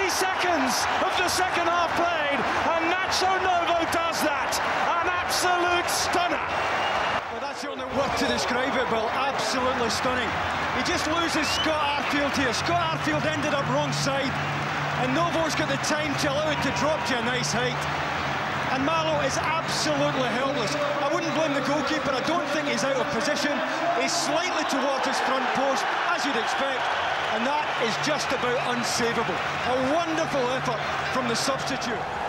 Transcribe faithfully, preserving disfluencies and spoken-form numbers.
twenty seconds of the second half played, and Nacho Novo does that. An absolute stunner. Well, that's the only word to describe it, Bill. Absolutely stunning. He just loses Scott Arfield here. Scott Arfield ended up wrong side, and Novo's got the time to allow it to drop to a nice height. And Marlowe is absolutely helpless. I wouldn't blame the goalkeeper. I don't think he's out of position. He's slightly towards his front post, as you'd expect, and that is just about unsavable. A wonderful effort from the substitute.